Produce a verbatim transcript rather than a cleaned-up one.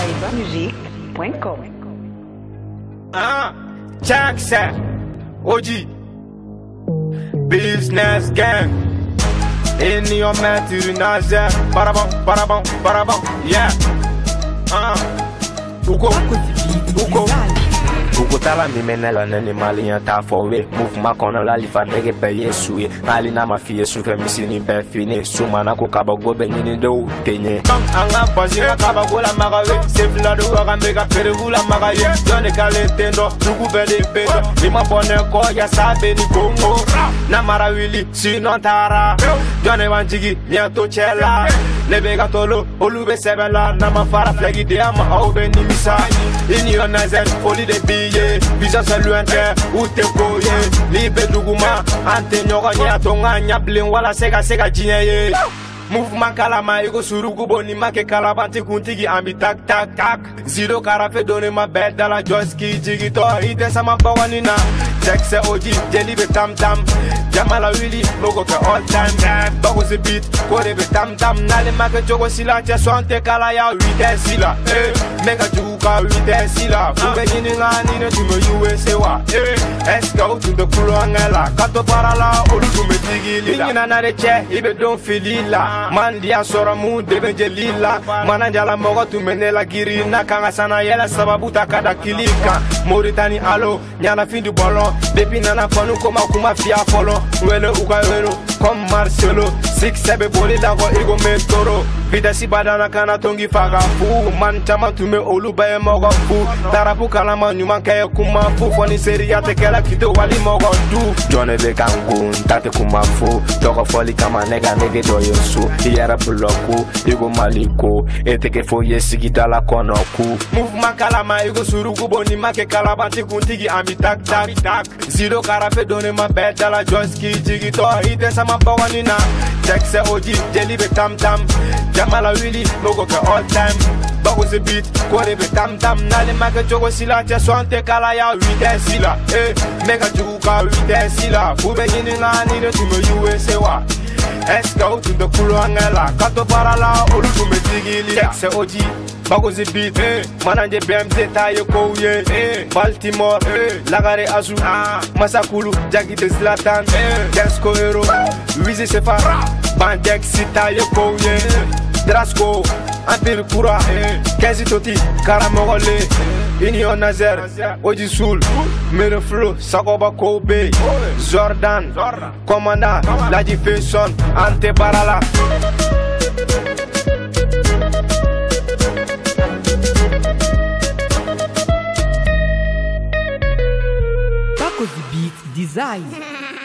Aiba Musique point com. Ah, Jackson, O G, Business Gang. In your man to the Nazar, parabon, parabon, parabon, yeah. Ah, Uko, Uko. Uko tala mi menela nene mali yan ta fowe. Mouvement kono la li fa nege peye souye. Ali na ma fie sou fe misini ben fini. Soumana ko kaba go ben yini do tenye. Bang anga pasi na kaba go la magawe. Se fila do aga mega pere vula magaye. Jone kale tendo, dugu bede pedo. Lima pone ko ya sabe ni Congo. Na mara wili, sinon tara. Jone wanjigi, miento chela. Nebega tolo, olube sebela. Na ma fara flagi de ama aube ni misa. Ini yon nazen, oli de biye. Bisa saluente, ute koye. Libe duguma, ante nyoga nye atonga nyablin wala sega sega jinye ye. Mouvement kalama ego surugu boni make kalabanti kuntigi ambi tak tak tak. Zero karafe donne ma bed dans la joski jigi to ite sama bawanina. Jackson O G, deliver tam tam. Jamala Willy, logo ke all time. Bago se beat, kore be tam tam. Nale make jogo sila, che swante kala ya wite sila. Eh, mega juka wite sila. Fube nini nga nine tume U S A wa. Eh, eska u tunde kulo angela. Kato parala, olu tume tigi lila. Nini na de che, ibe don filila. Man dia sora mu debe jelila. Mana jala mogo tume la giri. Na kanga sana yela sababu takada kilika. Mauritani alo, nyana fin du ballon. Depi nana fanu koma kuma fia folo. Wele uka welo, comme Marcelo. Six sebe boli dago ego me toro. Videsi badana kana tongi faga fu. Man chama tume olu baye mogo fu. Tarapu kalama nyuma kaya kuma fu. Foni seri ya tekela kito wali mogo du. Jone be kangun, tate kuma fu. Toko foli kama nega nege doyo su. Iyara buloku, ego maliko. Eteke fo yesigi dala kono ku. Mouvement kalama ego surugu boni make kalabanti kuntigi ambi tak tak tak. Zero karafe donne ma bed dans la joski jigi to ite sama bawanina. Jackson O G, deliver tam tam. Jamala Willy, logo ke all time. Bago se beat, kore be tam tam. Nale make jogo sila, che swante kala ya wite sila. Eh, mega juka wite sila. Fube yini nga nine tume U S A wa. Eska u tunde kulo angela. Kato parala, olu tume tigili. Jackson O G, bago se beat, eh. Mananje B M Z taye kouye, eh. Baltimore, eh. Lagare Azu, ah. Masakulu, Jackie de Zlatan, eh. Densko Hero, Wizi Sefa, Bandek Sitaye kouye, Drasko, Empire Kura, Kenzi Toti, Karamorole, Union Nazer, Oji Soul, Mere Flow, Sakoba Kobe, Jordan, Komanda, Laji Faison, Ante Barala. Paco de Beat Design.